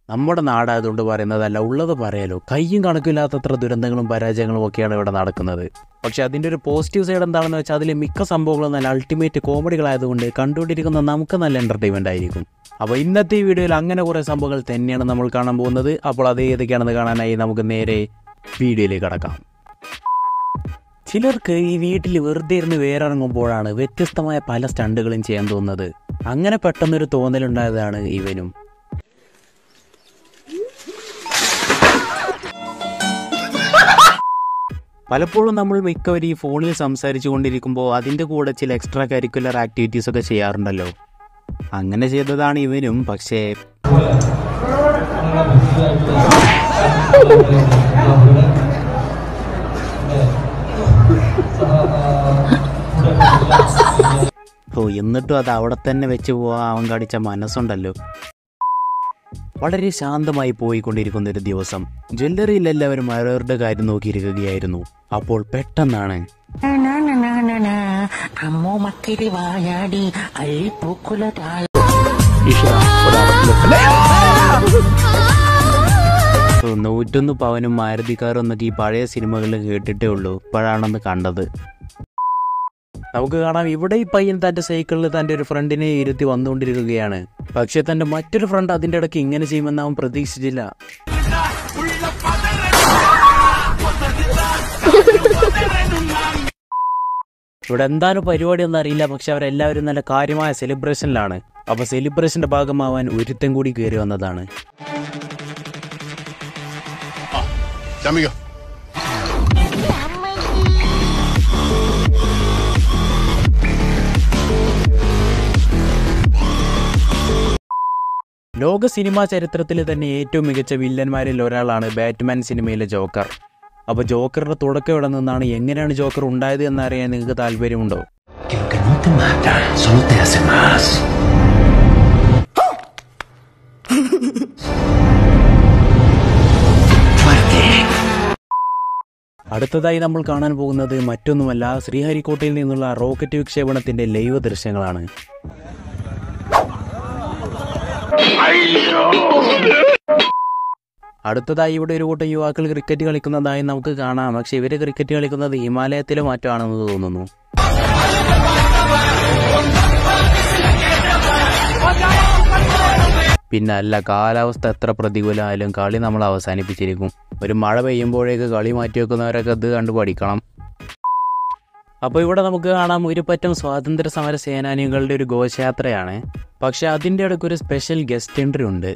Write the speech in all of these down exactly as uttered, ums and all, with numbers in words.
നമ്മുടെ നാടായതുകൊണ്ട് പറയുന്നതല്ല, ഉള്ളത് പറയാലോ. കയ്യും കണക്കില്ലാത്തത്ര ദുരന്തങ്ങളും പരാജയങ്ങളും ഒക്കെയാണ് ഇവിടെ നടക്കുന്നത്. പക്ഷെ അതിൻ്റെ ഒരു പോസിറ്റീവ് സൈഡ് എന്താണെന്ന് വെച്ചാൽ അതിൽ മിക്ക സംഭവങ്ങളും നല്ല അൾട്ടിമേറ്റ് കോമഡികളായതുകൊണ്ട് കണ്ടുകൊണ്ടിരിക്കുന്ന നമുക്ക് നല്ല എൻ്റർടൈൻമെൻ്റ് ആയിരിക്കും. അപ്പോൾ ഇന്നത്തെ ഈ വീഡിയോയിൽ അങ്ങനെ കുറേ സംഭവങ്ങൾ തന്നെയാണ് നമ്മൾ കാണാൻ പോകുന്നത്. അപ്പോൾ അത് ഏതൊക്കെയാണെന്ന് കാണാനായി നമുക്ക് നേരെ വീഡിയോയിലേക്ക് കടക്കാം. ചിലർക്ക് ഈ വീട്ടിൽ വെറുതെ ഇരുന്ന് വേറിറങ്ങുമ്പോഴാണ് വ്യത്യസ്തമായ പല സ്റ്റണ്ടുകളും ചെയ്യാൻ തോന്നുന്നത്. അങ്ങനെ പെട്ടെന്നൊരു തോന്നലുണ്ടായതാണ് ഇവനും. പലപ്പോഴും നമ്മൾ മിക്കവരും ഈ ഫോണിൽ സംസാരിച്ചു കൊണ്ടിരിക്കുമ്പോൾ അതിൻ്റെ കൂടെ ചില എക്സ്ട്രാ കരിക്കുലർ ആക്ടിവിറ്റീസൊക്കെ ചെയ്യാറുണ്ടല്ലോ. അങ്ങനെ ചെയ്തതാണ് ഇവനും. പക്ഷേ ഓ എന്നിട്ടും അത് അവിടെ തന്നെ വെച്ച് പോവാൻ അവൻ കാണിച്ച മനസ്സുണ്ടല്ലോ. വളരെ ശാന്തമായി പോയിക്കൊണ്ടിരിക്കുന്ന ഒരു ദിവസം ജ്വല്ലറിയിൽ എല്ലാവരും അവരവരുടെ കാര്യം നോക്കിയിരിക്കുകയായിരുന്നു. അപ്പോൾ പെട്ടെന്നാണ് നൂറ്റൊന്ന് പവനും മാരുതിക്കാരും എന്നൊക്കെ ഈ പഴയ സിനിമകളിൽ കേട്ടിട്ടേ ഉള്ളൂ, ഇപ്പോഴാണെന്ന് കണ്ടത്. നമുക്ക് കാണാം ഇവിടെ ഈ പയ്യൻ തൻ്റെ സൈക്കിളിൽ തൻ്റെ ഒരു ഫ്രണ്ടിനെ ഇരുത്തി വന്നുകൊണ്ടിരിക്കുകയാണ്. പക്ഷെ തൻ്റെ മറ്റൊരു ഫ്രണ്ട് അതിൻ്റെ ഇടയ്ക്ക് ഇങ്ങനെ ചെയ്യുമെന്ന് അവൻ പ്രതീക്ഷിച്ചില്ല. ഇവിടെ എന്താണ് പരിപാടി എന്ന് അറിയില്ല, പക്ഷെ അവരെല്ലാവരും നല്ല കാര്യമായ സെലിബ്രേഷനിലാണ്. അപ്പോൾ സെലിബ്രേഷന്റെ ഭാഗമാവാൻ ഒരുത്തൻ കൂടി കയറി വന്നതാണ്. ലോക സിനിമാ ചരിത്രത്തിലെ തന്നെ ഏറ്റവും മികച്ച വില്ലന്മാരിൽ ഒരാളാണ് ബാറ്റ്മാൻ സിനിമയിലെ ജോക്കർ. അപ്പോൾ ജോക്കറുടെ തുടക്കം ഇവിടെ നിന്നാണ്. എങ്ങനെയാണ് ജോക്കർ ഉണ്ടായത് എന്നറിയാൻ നിങ്ങൾക്ക് താല്പര്യമുണ്ടോ? അടുത്തതായി നമ്മൾ കാണാൻ പോകുന്നത് മറ്റൊന്നുമല്ല, ശ്രീഹരിക്കോട്ടയിൽ നിന്നുള്ള റോക്കറ്റ് വിക്ഷേപണത്തിന്റെ ലൈവ് ദൃശ്യങ്ങളാണ്. അടുത്തതായി ഇവിടെ ഒരു കൂട്ടം യുവാക്കൾ ക്രിക്കറ്റ് കളിക്കുന്നതായി നമുക്ക് കാണാം. പക്ഷെ ഇവര് ക്രിക്കറ്റ് കളിക്കുന്നത് ഹിമാലയത്തിലെ മാറ്റമാണെന്ന് തോന്നുന്നു. പിന്നെ അല്ല, കാലാവസ്ഥ എത്ര പ്രതികൂലമായാലും കളി നമ്മൾ അവസാനിപ്പിച്ചിരിക്കും. ഒരു മഴ പെയ്യുമ്പോഴേക്ക് കളി മാറ്റി വെക്കുന്നവരൊക്കെ ഇത് കണ്ടു പഠിക്കണം. അപ്പോൾ ഇവിടെ നമുക്ക് കാണാം ഒരു പറ്റം സ്വാതന്ത്ര്യ സമര സേനാനികളുടെ ഒരു ഘോഷയാത്രയാണ്. പക്ഷെ അതിൻ്റെ ഇടയ്ക്ക് ഒരു സ്പെഷ്യൽ ഗസ്റ്റ് എൻട്രി ഉണ്ട്.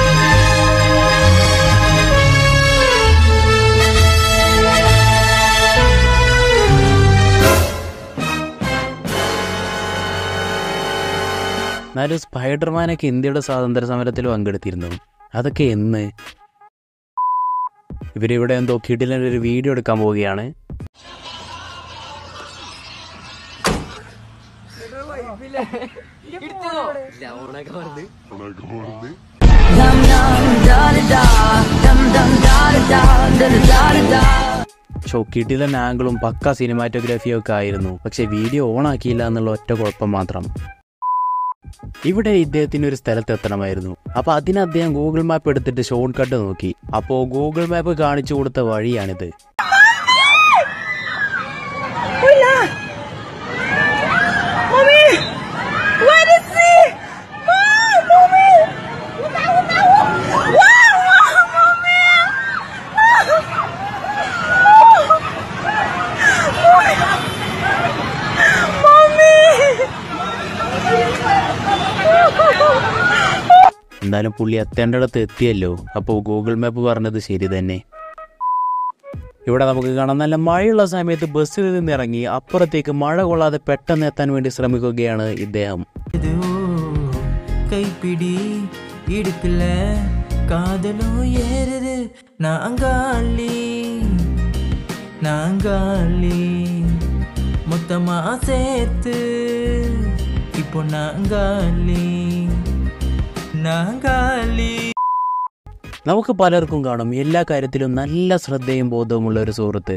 എന്നാലും സ്പൈഡർമാനൊക്കെ ഇന്ത്യയുടെ സ്വാതന്ത്ര്യ സമരത്തിൽ പങ്കെടുത്തിരുന്നു. അതൊക്കെ എന്ന് ഇവരിവിടെ എന്തോ കിടിലൻ ഒരു വീഡിയോ എടുക്കാൻ പോവുകയാണ്. ഷോ കിടിലൻ ആംഗിളും പക്ക സിനിമാറ്റോഗ്രാഫിയും ഒക്കെ ആയിരുന്നു. പക്ഷെ വീഡിയോ ഓൺ ആക്കിയില്ല എന്നുള്ള ഒറ്റ കുഴപ്പം മാത്രം. ഇവിടെ ഇദ്ദേഹത്തിന് ഒരു സ്ഥലത്ത് എത്തണമായിരുന്നു. അപ്പൊ അതിന് അദ്ദേഹം ഗൂഗിൾ മാപ്പ് എടുത്തിട്ട് ഷോർട്ട് കട്ട് നോക്കി. അപ്പോ ഗൂഗിൾ മാപ്പ് കാണിച്ചു കൊടുത്ത വഴിയാണിത്. എന്തായാലും പുള്ളി എത്തേണ്ടിടത്ത് എത്തിയല്ലോ. അപ്പോൾ ഗൂഗിൾ മാപ്പ് പറഞ്ഞത് ശരി തന്നെ. ഇവിടെ നമുക്ക് കാണാം നല്ല മഴയുള്ള സമയത്ത് ബസ്സിൽ നിന്ന് ഇറങ്ങി അപ്പുറത്തേക്ക് മഴ കൊള്ളാതെ പെട്ടെന്ന് എത്താൻ വേണ്ടി ശ്രമിക്കുകയാണ് ഇദ്ദേഹം. കൈപ്പിടി ഇടുപ്പില്ല കാതലോ ഏറത് നാങ്കാളി നാങ്കാളി മൊത്തമാ ചേർത്ത് ഇപ്പൊ നാങ്കാളി നാങ്കാളി. നമുക്ക് പലർക്കും കാണും എല്ലാ കാര്യത്തിലും നല്ല ശ്രദ്ധയും ബോധവുമുള്ള ഒരു സുഹൃത്ത്.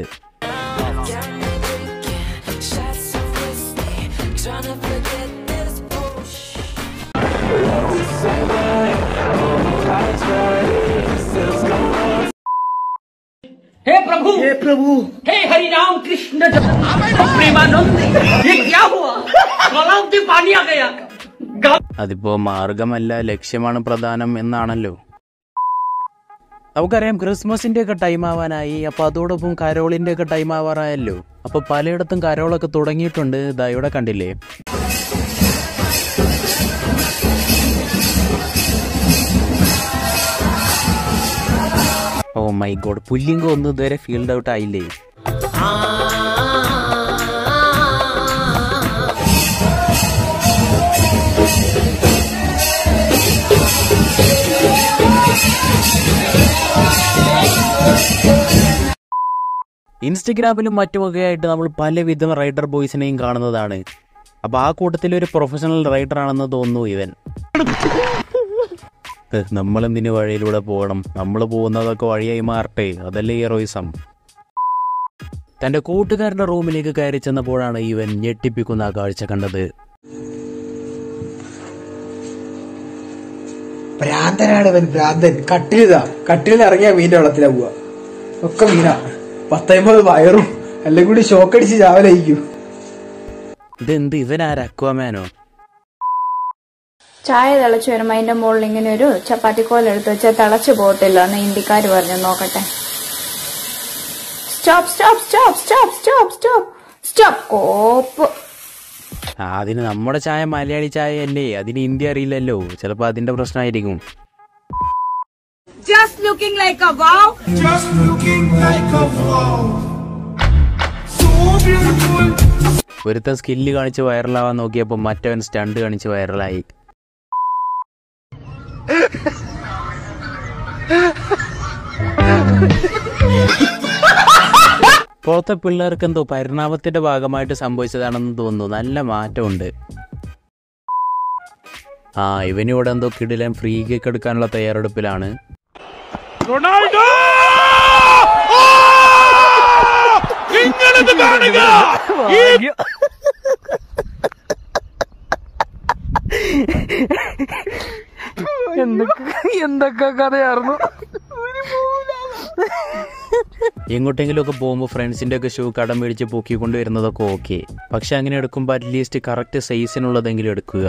हे प्रभु, हे प्रभु, हे हरि राम कृष्ण प्रेमानंद, ये क्या हुआ? गलाव में पानी आ गया. അതിപ്പോ മാർഗമല്ല ലക്ഷ്യമാണ് പ്രധാനം എന്നാണല്ലോ. നമുക്കറിയാം ക്രിസ്മസിന്റെ ഒക്കെ ടൈം ആവാനായി. അപ്പൊ അതോടൊപ്പം കരോളിന്റെ ഒക്കെ ടൈം ആവാറായല്ലോ. അപ്പൊ പലയിടത്തും കരോളൊക്കെ തുടങ്ങിയിട്ടുണ്ട്. ഇതാ ഇവിടെ കണ്ടില്ലേ. ഓ മൈ ഗോഡ്, പുല്ലിംഗ ഒന്നും ഇതുവരെ ഫീൽഡ് ഔട്ട് ആയില്ലേ. ഇൻസ്റ്റഗ്രാമിലും മറ്റുമൊക്കെയായിട്ട് നമ്മൾ പലവിധം റൈഡർ ബോയ്സിനെയും കാണുന്നതാണ്. അപ്പോൾ ആ കൂട്ടത്തിലൊരു പ്രൊഫഷണൽ റൈഡർ ആണെന്ന് തോന്നുന്നു ഇവൻ. നമ്മളെന്തിനു വഴിയിലൂടെ പോകണം, നമ്മൾ പോകുന്നതൊക്കെ വഴിയായി മാറട്ടെ, അതല്ലേ ഹീറോയിസം. തൻ്റെ കൂട്ടുകാരുടെ റൂമിലേക്ക് കയറി ചെന്നപ്പോഴാണ് ഇവൻ ഞെട്ടിപ്പിക്കുന്ന ആ കാഴ്ച കണ്ടത്. ഭ്രാന്തനാണ് ഇവൻ, ഭ്രാന്തൻ. കട്ടിലിതാ, കട്ടിലിൽ ഇറങ്ങിയ മീൻ്റെ വെള്ളത്തിലാ പോവാ. ഒക്കെ മീനാ. പത്തമ്പത് വയറും എല്ലാം കൂടി ഷോക്കടിച്ച് ചാവലയിക്കും. ഇതെന്ത്, ഇവനാര്, അക്വാമാനോ? ചായ തിളച്ചു വരുമ്പോ അതിന്റെ മുകളിൽ ഇങ്ങനെ ഒരു ചപ്പാത്തിക്കോൽ എടുത്ത് വെച്ചാൽ തിളച്ചു പോകത്തില്ല എന്ന് ഇന്ത്യക്കാർ പറഞ്ഞു. നോക്കട്ടെ. Stop stop stop stop stop stop stop കോപ്പ്. അതിന് നമ്മുടെ ചായ മലയാളി ചായ അല്ലേ, അതിന് ഹിന്ദി അറിയില്ലല്ലോ. ചിലപ്പോ അതിന്റെ പ്രശ്നമായിരിക്കും. Just looking like a wow. Just looking like a wow. So beautiful. ഒരുത്തൻ സ്കില്ല് കാണിച്ച് വൈറലാവാൻ നോക്കിയപ്പോൾ മറ്റവൻ സ്റ്റണ്ട് കാണിച്ച് വൈറലായി. പുറത്തെ പിള്ളേർക്ക് എന്തോ പരിണാമത്തിന്റെ ഭാഗമായിട്ട് സംഭവിച്ചതാണെന്ന് തോന്നുന്നു. നല്ല മാറ്റമുണ്ട്. ആ ഇവനിവിടെ എന്തോ കിടിലൻ ഫ്രീ കിക്ക് എടുക്കാനുള്ള തയ്യാറെടുപ്പിലാണ്. റൊണാൾഡോ ഇങ്ങനത് കാണുക. എന്തൊക്കെ കഥയായിരുന്നു. എങ്ങോട്ടെങ്കിലും ഒക്കെ പോകുമ്പോൾ ഫ്രണ്ട്സിന്റെ ഒക്കെ ഷൂ കടം മേടിച്ച് പൊക്കിക്കൊണ്ട് വരുന്നതൊക്കെ ഓക്കെ. പക്ഷെ അങ്ങനെ എടുക്കുമ്പോൾ അറ്റ്ലീസ്റ്റ് കറക്റ്റ് സൈസിനുള്ളതെങ്കിലും എടുക്കുക.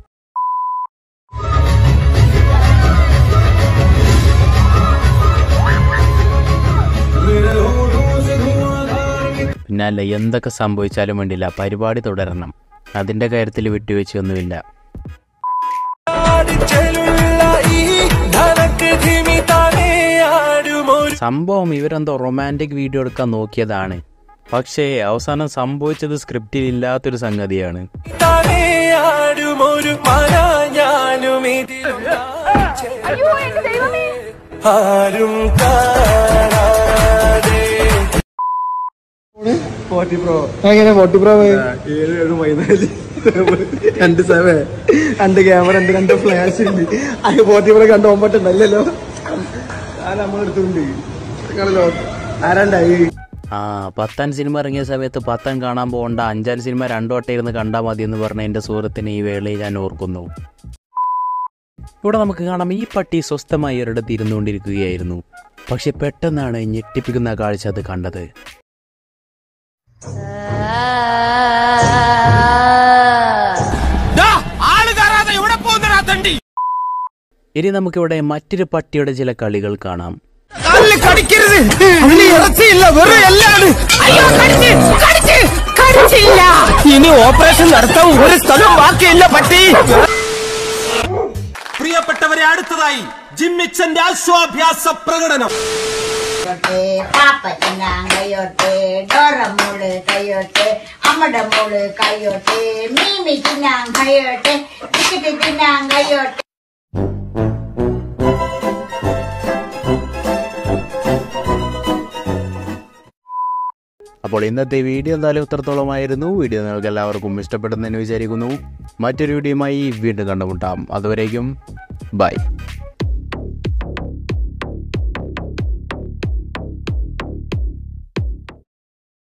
പിന്നെ അല്ല, എന്തൊക്കെ സംഭവിച്ചാലും വേണ്ടില്ല, പരിപാടി തുടരണം. അതിന്റെ കാര്യത്തിൽ വിട്ടുവീഴ്ചയൊന്നുമില്ല. സംഭവം ഇവരെന്തോ റൊമാൻറ്റിക് വീഡിയോ എടുക്കാൻ നോക്കിയതാണ്. പക്ഷേ അവസാനം സംഭവിച്ചത് സ്ക്രിപ്റ്റിൽ ഇല്ലാത്തൊരു സംഗതിയാണ്. എങ്ങനെ ഫോർട്ടി പ്രോ ഏഴ് ഏഴ് പതിനാല് രണ്ട് സെവൻ രണ്ട് ക്യാമറ ഉണ്ട്, രണ്ട് ഫ്ലാഷ് ഉണ്ട്. അത് ഫോർട്ടി പ്രോ കണ്ട് ഓമ്പട്ടുണ്ടല്ലോ. അത് നമ്മളെടുത്തുണ്ട് ആരാണ്ടായി. ആ പത്താൻ സിനിമ ഇറങ്ങിയ സമയത്ത് പത്താൻ കാണാൻ പോകണ്ട, അഞ്ചാൻ സിനിമ രണ്ടു വട്ടം ഇരുന്ന് കണ്ടാൽ മതി എന്ന് പറഞ്ഞ എൻ്റെ സുഹൃത്തിനെ ഈ വേളയിൽ ഞാൻ ഓർക്കുന്നു. ഇവിടെ നമുക്ക് കാണാം ഈ പട്ടി സ്വസ്ഥമായി ഒരിടത്ത് ഇരുന്നുകൊണ്ടിരിക്കുകയായിരുന്നു. പക്ഷെ പെട്ടെന്നാണ് ഞെട്ടിപ്പിക്കുന്ന കാഴ്ച അത് കണ്ടത്. ഇനി നമുക്കിവിടെ മറ്റൊരു പട്ടിയുടെ ചില കളികൾ കാണാം. ഇനി ഓപ്പറേഷൻ നടത്താൻ ഒരു സ്ഥലം ബാക്കിയില്ല പട്ടി. പ്രിയപ്പെട്ടവരെ, അടുത്തതായി ജിമ്മിച്ചന്റെ അശ്വാഭ്യാസ പ്രകടനം. പാപ്പത്തിനാങ്കയോട്ടെ ഡോറമോള് കയ്യോട്ടെ അമ്മയുടെ മോള് കയ്യോട്ടെ മീമി തിന്നാങ്കയോട്ടെ ടിക്കറ്റ് തിന്നാങ്കയോട്ടെ. അപ്പോൾ ഇന്നത്തെ വീഡിയോ എന്തായാലും ഇത്രത്തോളമായിരുന്നു. വീഡിയോ നിങ്ങൾക്ക് എല്ലാവർക്കും ഇഷ്ടപ്പെടുന്നെന്ന് വിചാരിക്കുന്നു. മറ്റൊരു വീഡിയോയുമായി വീണ്ടും കണ്ടുമുട്ടാം. അതുവരേക്കും ബൈ.